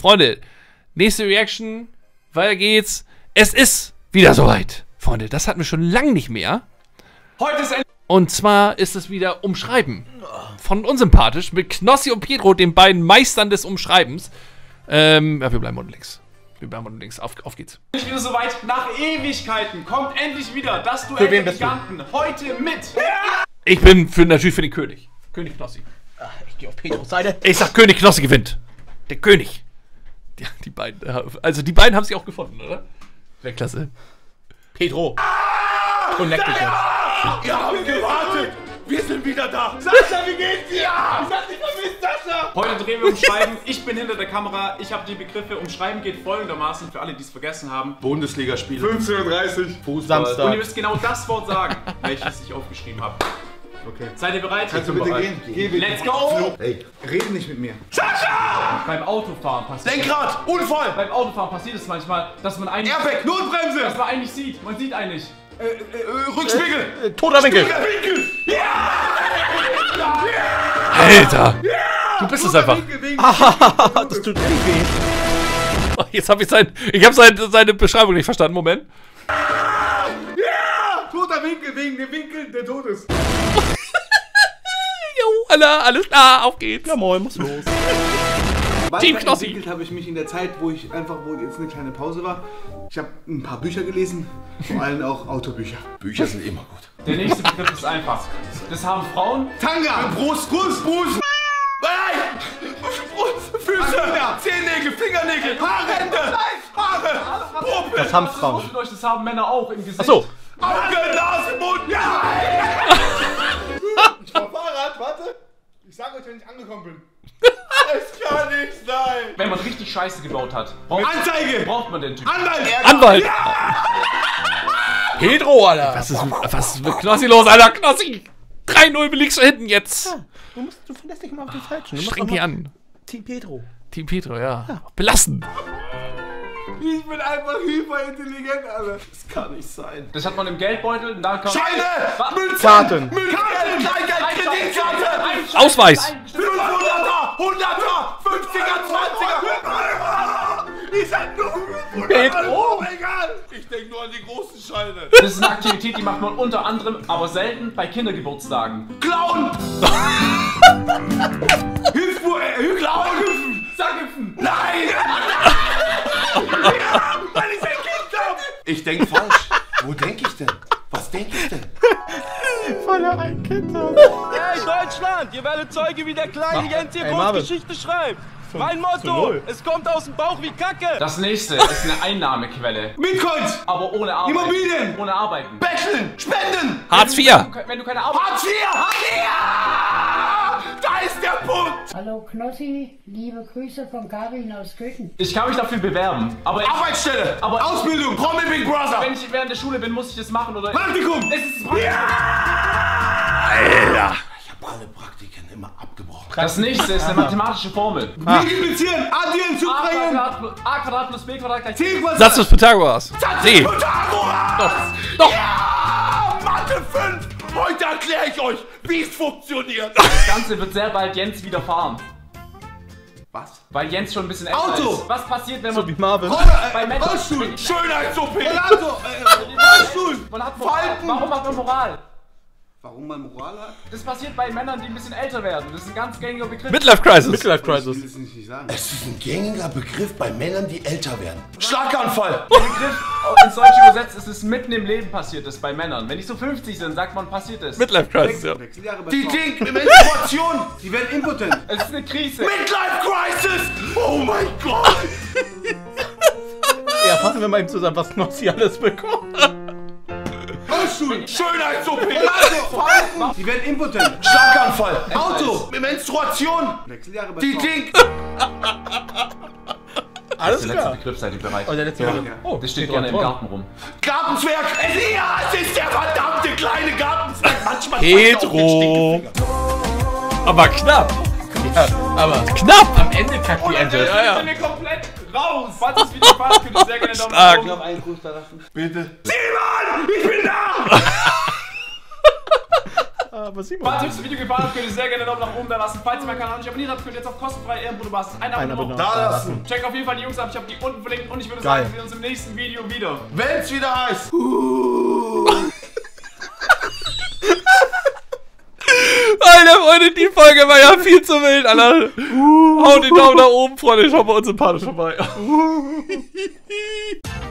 Freunde, nächste Reaction. Weiter geht's. Es ist wieder soweit. Freunde, das hatten wir schon lange nicht mehr. Heute ist ein... Und zwar ist es wieder Umschreiben. Von unsympathisch mit Knossi und Pietro, den beiden Meistern des Umschreibens. Ja, wir bleiben unten links. Wir bleiben unten links. Auf geht's. Endlich wieder soweit. Nach Ewigkeiten kommt endlich wieder das Duell der Giganten. Heute mit... Ich bin natürlich für den König. König Knossi. Ich gehe auf Petros Seite. Ich sag, König Knossi gewinnt. Der König. Ja, die beiden. Also die beiden haben sich auch gefunden, oder? Wäre klasse. Petro. Connect dich jetzt. Ihr habt gewartet! Wir sind wieder da! Sascha, wie geht's dir? Ich hab dich vermisst, Sascha! Heute drehen wir Umschreiben. Ich bin hinter der Kamera. Ich habe die Begriffe. Umschreiben geht folgendermaßen, für alle, die es vergessen haben. Bundesligaspiele. 15:30 Fußball. Samstag. Und ihr müsst genau das Wort sagen, welches ich aufgeschrieben habe. Okay. Seid ihr bereit? Kannst du bitte gehen? Geh bitte. Let's go! Ey, rede nicht mit mir. Beim Autofahren passiert Lenkrad! Unfall! Beim Autofahren passiert es manchmal, dass man eigentlich... Airbag! Notbremse! dass man eigentlich sieht. Man sieht eigentlich. Rückspiegel! Toter Winkel. Winkel! Alter! Du bist es einfach. Das tut echt weh. Oh, jetzt habe ich seine Beschreibung nicht verstanden. Moment. Toter Winkel wegen dem Winkel, der tot ist. Jo, alles klar, auf geht's. Ja moin, was los? Team Knossi. Weiterentwickelt habe ich mich in der Zeit, wo jetzt eine kleine Pause war. Ich habe ein paar Bücher gelesen, vor allem auch Autobücher. Bücher sind immer gut. Der nächste Begriff ist einfach. Das haben Frauen. Tanga! Brust! Füße! Zehennägel, Fingernägel, Haare, Haare, Puppe! Das haben Frauen. Euch, das haben Männer auch im Gesicht. Achso. Augen, Nase, Mund! Ja! Ich fahr Fahrrad, warte. Ich sag euch, wenn ich angekommen bin. Es kann nicht sein! Wenn man richtig Scheiße gebaut hat, Anzeige! braucht man den Typ. Anwalt! Petro, Alter. Was ist mit Knossi los, Alter? Knossi! 3-0 liegst du hinten jetzt. Du verlässt dich mal auf den Falschen. Streng dich an. Team Petro. Team Petro, ja. Belassen. Ich bin einfach hyperintelligent, Alter. Das kann nicht sein. Das hat man im Geldbeutel und dann kann man... Scheine! Münzen! Karten. Müllkarten! Kleingeld! Kreditkarte! Ausweis. 500er! 100er! 50er! 20er! Ich sag nur 500er! Petro. Egal! Ich denk nur an die großen Scheine. Das ist eine Aktivität, die macht man unter anderem, aber selten bei Kindergeburtstagen. Klauen! Klauen! Sackhüpfen! Nein! Weil ich ein Kind hab! Ich denk falsch. Wo denk ich denn? Was denk ich denn? Weil er ein Kind hat. Hey Deutschland, ihr werdet Zeuge, wie der kleine Jens hier Ey, Marvin. Großgeschichte schreibt. Mein Motto, es kommt aus dem Bauch wie Kacke. Das nächste ist eine Einnahmequelle. Bitcoins! Aber ohne Arbeiten. Immobilien! Ohne Arbeiten. Betteln! Spenden! Hartz IV. Wenn du keine Arbeit... Hartz IV! Ja! Da ist der Punkt! Hallo Knossi, liebe Grüße von Karin aus Köthen. Ich kann mich dafür bewerben. Aber Arbeitsstelle! Aber- Ausbildung! Promi Big Brother! wenn ich während der Schule bin, muss ich das machen, oder? Praktikum! Es ist Praktikum. Alter. Ich hab alle Praktiken immer abgebrochen. Das nächste ist eine mathematische Formel. Multiplizieren! Addieren! Subtrahieren! A² plus B² gleich C. Satz des Pythagoras. See. Pythagoras! Doch. Ja! Mathe 5! Heute erkläre ich euch, wie es funktioniert! Das Ganze wird sehr bald Jens widerfahren. Was? Weil Jens schon ein bisschen älter Auto. ist. Was passiert, wenn So man... wie Marvin. bei Menschen... Rollstuhl! Schönheits-OP! Rollstuhl! Man hat Falten. Warum hat man Moral? Warum man Moral hat? Das passiert bei Männern, die ein bisschen älter werden. Das ist ein ganz gängiger Begriff. Midlife Crisis. Midlife Ich will Crisis. es nicht sagen. Es ist ein gängiger Begriff bei Männern, die älter werden. Schlaganfall! Der Begriff ins Deutsche übersetzt ist es mitten im Leben passiert ist bei Männern. Wenn die so 50 sind, sagt man passiert ist. Midlife Crisis, ja. Wechseljahre bei Die Frauen. Ding! Menstruation! Die werden impotent. Es ist eine Krise. Midlife Crisis! Oh mein Gott! Ja, fassen wir mal eben zusammen, was Knossi alles bekommt. Rollstuhl! Schönheits-OP! Falten. Die werden impotent. Schlaganfall! Auto! Menstruation! Wechseljahre bei Die Frauen. Ding! Alles Der letzte klar. Begriff, seid ihr bereit? Oh, der letzte Begriff. Oh, Das steht gerne im Garten rum. Gartenzwerg! Ja, es ist der verdammte kleine Gartenzwerg! Manchmal Petro. Aber knapp. Ja, aber Knapp. am Ende kackt die Ente. Ja, ja. Sind wir komplett raus. Falls es wieder passt, könnt ihr sehr gerne Daumen Stark. nach oben. Noch einen Gruß da lassen. Bitte. Simon! Ich bin da! Aber Simon. Falls euch das Video gefallen hat, könnt ihr sehr gerne einen Daumen nach oben da lassen. Falls ihr meinen Kanal noch nicht abonniert habt, könnt ihr jetzt auf kostenfrei Ehrenbruder ein Abo noch Da lassen. Checkt auf jeden Fall die Jungs ab, ich habe die unten verlinkt und ich würde Geil. sagen, wir sehen uns im nächsten Video wieder. Wenn's wieder heißt. Alter, Freunde, die Folge war ja viel zu wild, Alter. Haut den Daumen nach oben, Freunde, schaut bei uns im Partner vorbei.